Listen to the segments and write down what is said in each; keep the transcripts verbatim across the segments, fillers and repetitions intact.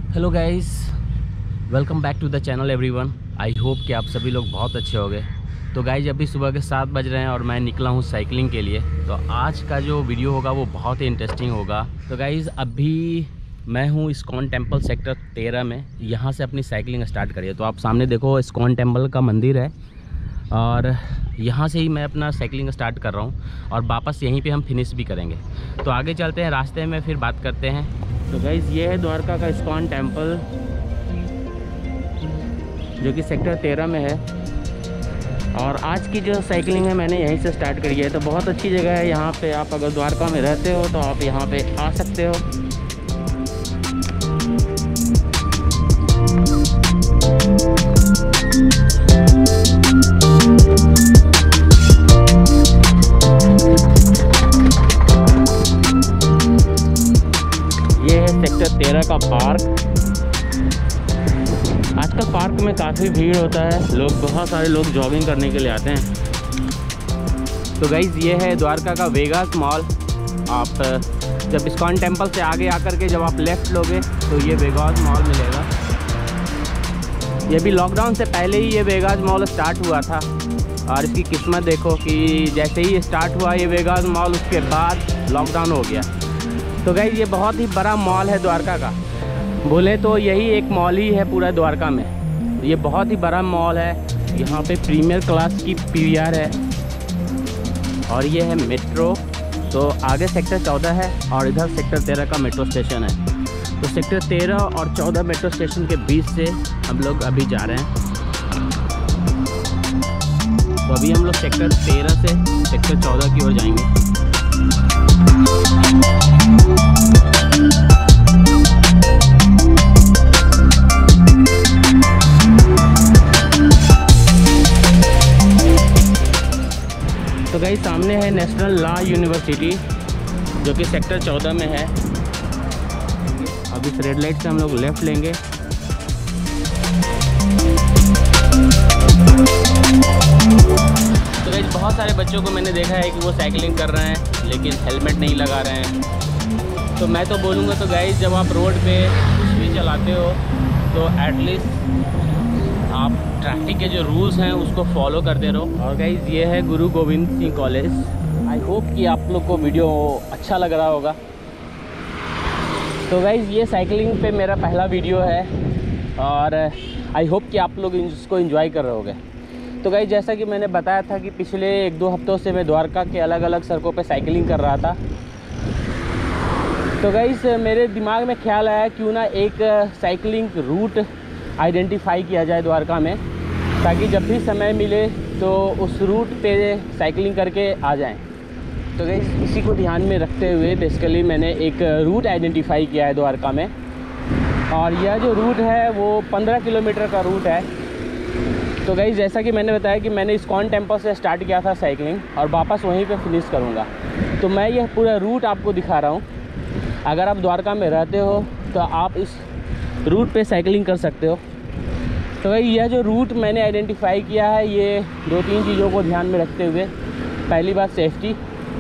Hello guys, welcome back to the channel everyone. I hope कि आप सभी लोग बहुत अच्छे होंगे। तो गाइज अभी सुबह के सात बज रहे हैं और मैं निकला हूँ साइकिलिंग के लिए। तो आज का जो वीडियो होगा वो बहुत ही इंटरेस्टिंग होगा। तो गाइज अभी मैं हूँ इस्कॉन टेम्पल सेक्टर तेरह में, यहाँ से अपनी साइकिलिंग स्टार्ट करिए। तो आप सामने देखो इस्कॉन टेम्पल का मंदिर है और यहाँ से ही मैं अपना साइकिलिंग स्टार्ट कर रहा हूँ और वापस यहीं पे हम फिनिश भी करेंगे। तो आगे चलते हैं, रास्ते में फिर बात करते हैं। तो गाइज़ ये है द्वारका का इस्कॉन टेम्पल जो कि सेक्टर तेरह में है। और आज की जो साइकिलिंग है मैंने यहीं से स्टार्ट करी है। तो बहुत अच्छी जगह है यहाँ पे। आप अगर द्वारका में रहते हो तो आप यहाँ पे आ सकते हो। ये है सेक्टर तेरह का पार्क। आजकल पार्क में काफ़ी भीड़ होता है, लोग बहुत सारे लोग जॉगिंग करने के लिए आते हैं। तो गाइज़ ये है द्वारका का वेगास मॉल। आप जब इस्कॉन टेम्पल से आगे आकर के जब आप लेफ़्ट लोगे तो ये वेगास मॉल मिलेगा। ये भी लॉकडाउन से पहले ही ये वेगास मॉल स्टार्ट हुआ था और इसकी किस्मत देखो कि जैसे ही स्टार्ट हुआ ये वेगास मॉल, उसके बाद लॉकडाउन हो गया। तो गाइज़ ये बहुत ही बड़ा मॉल है द्वारका का। बोले तो यही एक मॉल ही है पूरा द्वारका में। ये बहुत ही बड़ा मॉल है। यहाँ पे प्रीमियर क्लास की पीवीआर है और ये है मेट्रो। तो आगे सेक्टर चौदह है और इधर सेक्टर तेरह का मेट्रो स्टेशन है। तो सेक्टर तेरह और चौदह मेट्रो स्टेशन के बीच से हम लोग अभी जा रहे हैं। तो अभी हम लोग सेक्टर तेरह से सेक्टर चौदह की ओर जाएंगे। तो गाइस सामने है नेशनल लॉ यूनिवर्सिटी जो कि सेक्टर चौदह में है। अब इस रेड लाइट से हम लोग लेफ़्ट लेंगे। तो गाइस बहुत सारे बच्चों को मैंने देखा है कि वो साइकिलिंग कर रहे हैं लेकिन हेलमेट नहीं लगा रहे हैं। तो मैं तो बोलूँगा तो गाइस जब आप रोड पे कुछ भी चलाते हो तो एटलीस्ट आप ट्रैफिक के जो रूल्स हैं उसको फॉलो करते रहो। और गाइज़ ये है Guru Gobind Singh college. I hope कि आप लोग को वीडियो अच्छा लग रहा होगा। तो गाइज़ ये साइकिलिंग पे मेरा पहला वीडियो है और आई होप कि आप लोग इसको एंजॉय कर रहे होगे। तो गाइज़ जैसा कि मैंने बताया था कि पिछले एक दो हफ्तों से मैं द्वारका के अलग अलग सड़कों पे साइकिलिंग कर रहा था। तो गाइज़ मेरे दिमाग में ख्याल आया क्यों ना एक साइकिलिंग रूट आइडेंटिफाई किया जाए द्वारका में, ताकि जब भी समय मिले तो उस रूट पे साइकिलिंग करके आ जाएं। तो गाइस इसी को ध्यान में रखते हुए बेसिकली मैंने एक रूट आइडेंटिफाई किया है द्वारका में। और यह जो रूट है वो पंद्रह किलोमीटर का रूट है। तो गाइस जैसा कि मैंने बताया कि मैंने इस्कॉन टेम्पल से स्टार्ट किया था साइकिलिंग और वापस वहीं पे फिनिश करूँगा। तो मैं यह पूरा रूट आपको दिखा रहा हूँ। अगर आप द्वारका में रहते हो तो आप इस रूट पे साइकिलिंग कर सकते हो। तो भाई यह जो रूट मैंने आइडेंटिफाई किया है ये दो तीन चीज़ों को ध्यान में रखते हुए, पहली बात सेफ्टी,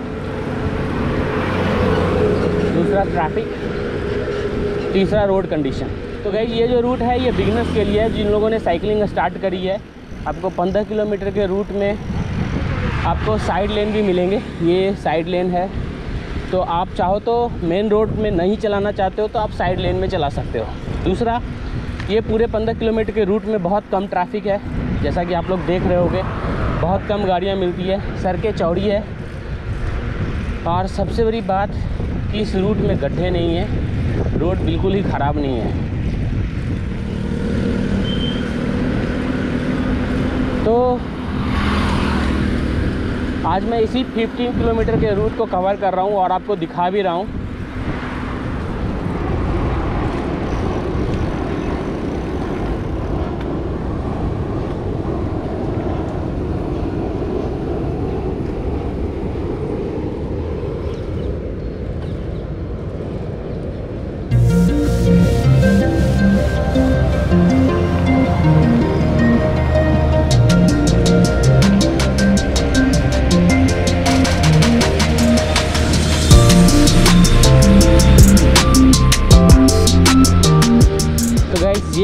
दूसरा ट्रैफिक, तीसरा रोड कंडीशन। तो भाई ये जो रूट है ये बिगिनर्स के लिए है, जिन लोगों ने साइकिलिंग स्टार्ट करी है। आपको पंद्रह किलोमीटर के रूट में आपको साइड लेन भी मिलेंगे। ये साइड लेन है, तो आप चाहो तो मेन रोड में नहीं चलाना चाहते हो तो आप साइड लेन में चला सकते हो। दूसरा, ये पूरे पंद्रह किलोमीटर के रूट में बहुत कम ट्रैफिक है, जैसा कि आप लोग देख रहे होगे। बहुत कम गाड़ियाँ मिलती है, सड़कें चौड़ी है और सबसे बड़ी बात कि इस रूट में गड्ढे नहीं है, रोड बिल्कुल ही ख़राब नहीं है। तो आज मैं इसी पंद्रह किलोमीटर के रूट को कवर कर रहा हूँ और आपको दिखा भी रहा हूँ।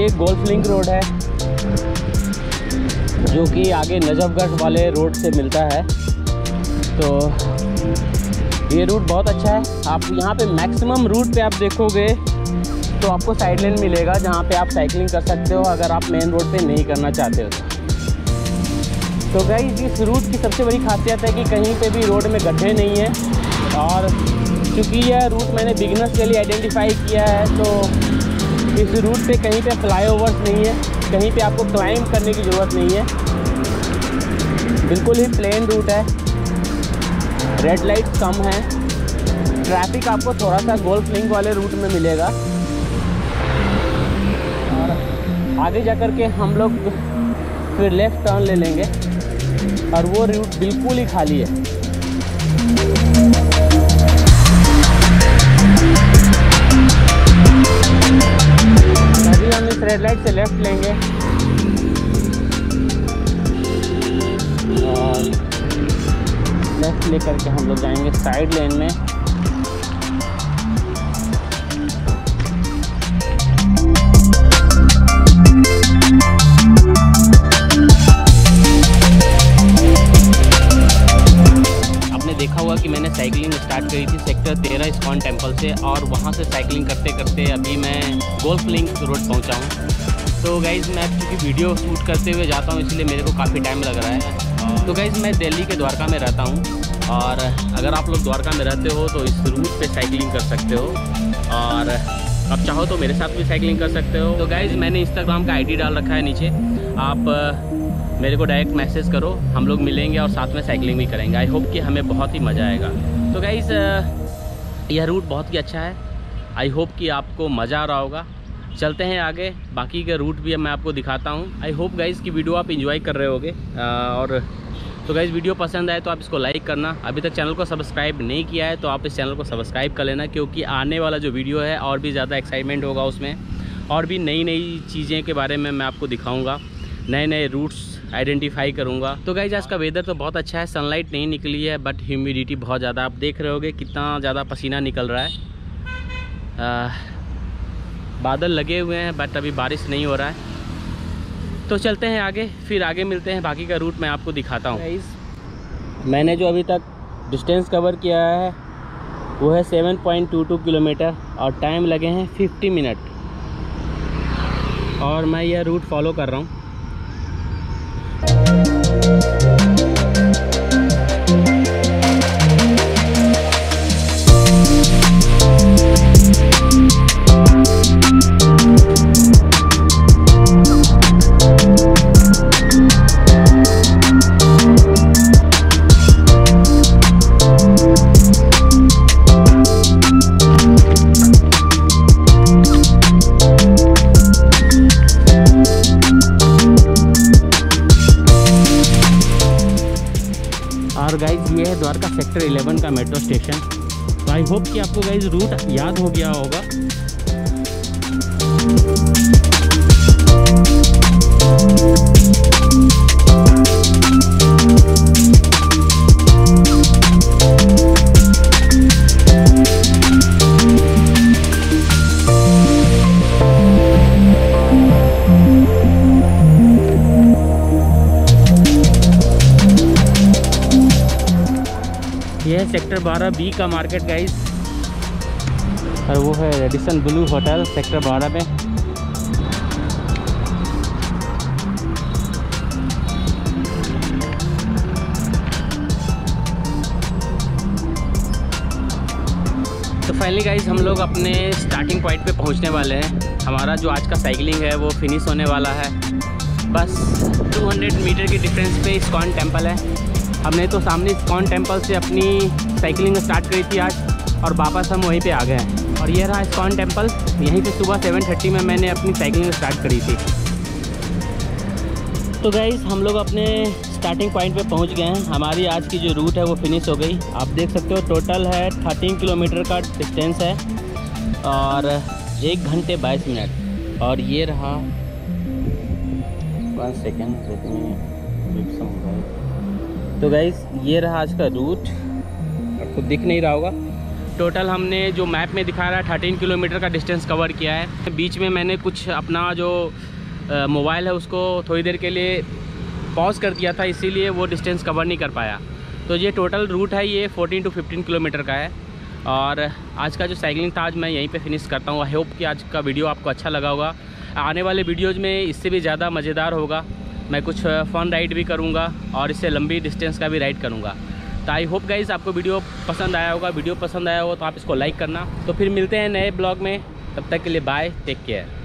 ये गोल्फ लिंक रोड है जो कि आगे नजफगढ़ वाले रोड से मिलता है। तो ये रूट बहुत अच्छा है। आप यहाँ पे मैक्सिमम रूट पे आप देखोगे तो आपको साइड लेन मिलेगा जहाँ पे आप साइकिलिंग कर सकते हो अगर आप मेन रोड पे नहीं करना चाहते हो तो। तो गाइस इस रूट की सबसे बड़ी खासियत है कि कहीं पे भी रोड में गड्ढे नहीं है, और चूँकि यह रूट मैंने बिगिनर्स के लिए आइडेंटिफाई किया है तो इस रूट पे कहीं पे फ्लाईओवर्स नहीं है, कहीं पे आपको क्लाइंब करने की ज़रूरत नहीं है, बिल्कुल ही प्लेन रूट है। रेड लाइट कम है, ट्रैफिक आपको थोड़ा सा गोल्फ लिंक वाले रूट में मिलेगा। और आगे जा कर के हम लोग फिर लेफ़्ट टर्न ले लेंगे और वो रूट बिल्कुल ही खाली है। अभी हम इस रेड लाइट से लेफ़्ट लेंगे और लेफ़्ट लेकर के हम लोग जाएंगे साइड लेन में। देखा हुआ कि मैंने साइकिलिंग स्टार्ट करी थी सेक्टर तेरह इस्कॉन टेम्पल से, और वहाँ से साइकिलिंग करते करते अभी मैं गोल्फ लिंक रोड पहुँचा हूँ। तो गाइज़ मैं क्योंकि वीडियो शूट करते हुए जाता हूँ इसलिए मेरे को काफ़ी टाइम लग रहा है। तो गाइज़ मैं दिल्ली के द्वारका में रहता हूँ, और अगर आप लोग द्वारका में रहते हो तो इस रूट पर साइकिलिंग कर सकते हो, और आप चाहो तो मेरे साथ भी साइकिलिंग कर सकते हो। तो गाइज़ मैंने इंस्टाग्राम का आई डी डाल रखा है नीचे, आप मेरे को डायरेक्ट मैसेज करो, हम लोग मिलेंगे और साथ में साइकिलिंग भी करेंगे। आई होप कि हमें बहुत ही मज़ा आएगा। तो गाइज़ यह रूट बहुत ही अच्छा है, आई होप कि आपको मज़ा आ रहा होगा। चलते हैं आगे, बाकी का रूट भी मैं आपको दिखाता हूँ। आई होप गाइज़ की वीडियो आप एंजॉय कर रहे होगे। और तो गाइज़ वीडियो पसंद आए तो आप इसको लाइक करना, अभी तक चैनल को सब्सक्राइब नहीं किया है तो आप इस चैनल को सब्सक्राइब कर लेना, क्योंकि आने वाला जो वीडियो है और भी ज़्यादा एक्साइटमेंट होगा उसमें, और भी नई नई चीज़ें के बारे में मैं आपको दिखाऊँगा, नए नए रूट्स आइडेंटिफाई करूंगा। तो गाइज आज का वेदर तो बहुत अच्छा है, सनलाइट नहीं निकली है बट ह्यूमिडिटी बहुत ज़्यादा, आप देख रहे होगे कितना ज़्यादा पसीना निकल रहा है। आ, बादल लगे हुए हैं बट अभी बारिश नहीं हो रहा है। तो चलते हैं आगे, फिर आगे मिलते हैं, बाकी का रूट मैं आपको दिखाता हूँ। गाइज मैंने जो अभी तक डिस्टेंस कवर किया है वो है seven point two two kilometre और टाइम लगे हैं फिफ्टी मिनट, और मैं यह रूट फॉलो कर रहा हूँ। और गाइज ये है द्वारका सेक्टर इलेवन का मेट्रो स्टेशन। तो आई होप कि आपको गाइज रूट याद हो गया होगा। ये है सेक्टर बारह बी का मार्केट गाइस, और वो है रेडिसन ब्लू होटल सेक्टर बारह में। तो फाइनली गाइस हम लोग अपने स्टार्टिंग पॉइंट पे पहुंचने वाले हैं। हमारा जो आज का साइकिलिंग है वो फिनिश होने वाला है। बस दो सौ मीटर के डिफरेंस पे इस्कॉन टेम्पल है। हमने तो सामने इस्कॉन टेम्पल से अपनी साइकिलिंग स्टार्ट करी थी आज, और वापस हम वहीं पे आ गए हैं। और ये रहा इस्कॉन टेम्पल, यहीं पे सुबह सेवन थर्टी में मैंने अपनी साइकिलिंग स्टार्ट करी थी। तो गाइस हम लोग अपने स्टार्टिंग पॉइंट पे पहुंच गए हैं। हमारी आज की जो रूट है वो फिनिश हो गई। आप देख सकते हो टोटल है थर्टीन किलोमीटर का डिस्टेंस है और एक घंटे बाईस मिनट। और ये रहा वन सेकेंड तो गाइस ये रहा आज का रूट। आपको दिख नहीं रहा होगा टोटल हमने जो मैप में दिखा रहा है थर्टीन किलोमीटर का डिस्टेंस कवर किया है। बीच में मैंने कुछ अपना जो मोबाइल है उसको थोड़ी देर के लिए पॉज कर दिया था, इसीलिए वो डिस्टेंस कवर नहीं कर पाया। तो ये टोटल रूट है, ये फोर्टीन टू फिफ्टीन किलोमीटर का है। और आज का जो साइकिलिंग था आज मैं यहीं पे फिनिश करता हूँ। आई होप कि आज का वीडियो आपको अच्छा लगा होगा। आने वाले वीडियोज़ में इससे भी ज़्यादा मज़ेदार होगा। मैं कुछ फ़न राइड भी करूँगा और इससे लंबी डिस्टेंस का भी राइड करूँगा। तो आई होप गाइज़ आपको वीडियो पसंद आया होगा। वीडियो पसंद आया हो तो आप इसको लाइक करना। तो फिर मिलते हैं नए ब्लॉग में, तब तक के लिए बाय, टेक केयर।